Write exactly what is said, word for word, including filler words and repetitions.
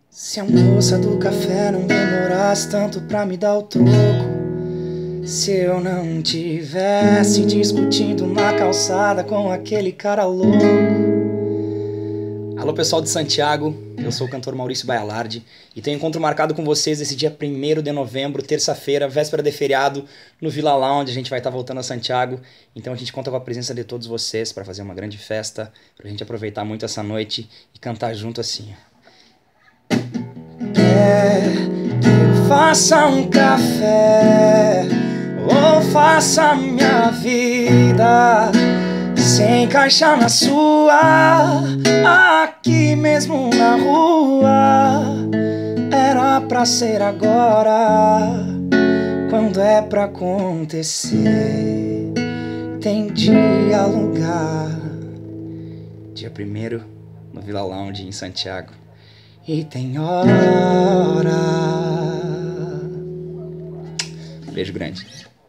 Se a moça do café não demorasse tanto pra me dar o troco, se eu não tivesse discutindo na calçada com aquele cara louco. Alô pessoal de Santiago, eu sou o cantor Maurício Baialardi e tenho encontro marcado com vocês esse dia primeiro de novembro, terça-feira, véspera de feriado, no Villa Lounge. A gente vai estar voltando a Santiago, então a gente conta com a presença de todos vocês para fazer uma grande festa, pra gente aproveitar muito essa noite e cantar junto assim. Quer que eu faça um café ou faça minha vida se encaixar na sua, aqui mesmo na rua? Era pra ser agora, quando é pra acontecer tem dia, lugar. Dia primeiro no Villa Lounge em Santiago. E tem hora. Beijo grande.